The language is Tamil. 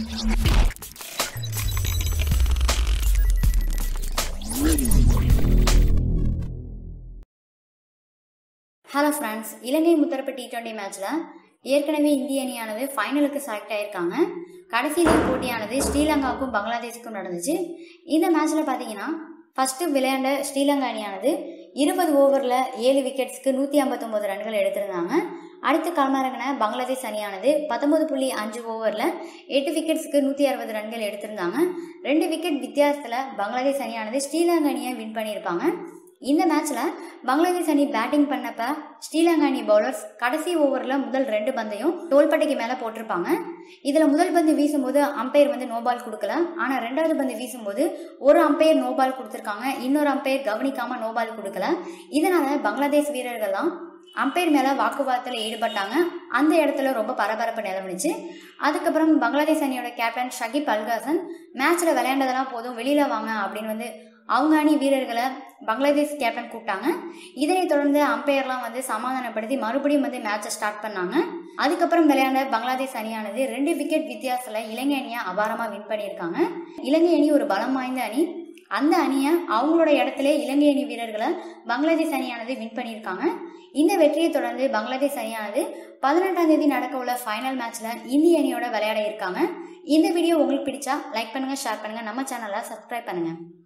ஹலோ ஃப்ரெண்ட்ஸ், இலங்கை முத்தரப்பு T20 மேட்ச்சில் ஏற்கனவே இந்திய அணியானது ஃபைனலுக்கு செலக்ட் ஆகியிருக்காங்க. கடைசியில் போட்டியானது ஸ்ரீலங்காவுக்கும் பங்களாதேஷுக்கும் நடந்துச்சு. இந்த மேட்ச்சில் பார்த்தீங்கன்னா ஃபஸ்ட்டு விளையாண்ட ஸ்ரீலங்கா அணியானது 20 ஓவரில் 7 விக்கெட்ஸ்க்கு 159 ரன்கள் எடுத்திருந்தாங்க. அடுத்து களமிறங்கின பங்களாதேஷ் அணியானது 19.5 ஓவரில் 8 விக்கெட்ஸ்க்கு 160 ரன்கள் எடுத்திருந்தாங்க. 2 விக்கெட் வித்தியாசத்தில் பங்களாதேஷ் அணியானது ஸ்ரீலங்கா அணியை வின் பண்ணியிருப்பாங்க. இந்த மேட்ச்சில் பங்களாதேஷ் அணி பேட்டிங் பண்ணப்ப ஸ்ரீலங்கா அணி பவுலர்ஸ் கடைசி ஓவரில் முதல் 2 பந்தையும் தோள்பட்டைக்கு மேலே போட்டிருப்பாங்க. இதில் முதல் பந்து வீசும்போது அம்பையர் நோபால் கொடுக்கல. ஆனால் 2வது பந்து வீசும்போது ஒரு அம்பையர் நோபால் கொடுத்துருக்காங்க, இன்னொரு அம்பையர் கவனிக்காமல் நோபால் கொடுக்கல. இதனால பங்களாதேஷ் வீரர்கள்லாம் அம்பையர் மேலே வாக்குவாதத்தில் ஈடுபட்டாங்க. அந்த இடத்துல ரொம்ப பரபரப்பு நிலவுனுச்சு. அதுக்கப்புறம் பங்களாதேஷ் அணியோட கேப்டன் ஷகிப் அல்ஹாசன் மேட்ச்சில் விளையாண்டதெல்லாம் போதும், வெளியில் வாங்க அப்படின்னு அவங்க அணி வீரர்களை பங்களாதேஷ் கேப்டன் கூப்பிட்டாங்க. இதனை தொடர்ந்து அம்பையர்லாம் சமாதானப்படுத்தி மறுபடியும் மேட்சை ஸ்டார்ட் பண்ணாங்க. அதுக்கப்புறம் விளையாண்ட பங்களாதேஷ் அணியானது 2 விக்கெட் வித்தியாசத்தில் இலங்கை அணியை அபாரமாக வின் பண்ணியிருக்காங்க. இலங்கை அணி ஒரு பலம் வாய்ந்த அணி. அந்த அணியை அவங்களோட இடத்துல இலங்கை அணி வீரர்களை பங்களாதேஷ் அணியானது வின் பண்ணியிருக்காங்க. இந்த வெற்றியை தொடர்ந்து பங்களாதேஷ் அணியானது 18ஆம் தேதி நடக்க உள்ள ஃபைனல் மேட்ச்சில் இந்திய அணியோட விளையாட இருக்காங்க. இந்த வீடியோ உங்களுக்கு பிடிச்சா லைக் பண்ணுங்கள், ஷேர் பண்ணுங்கள், நம்ம சேனலை சப்ஸ்கிரைப் பண்ணுங்கள்.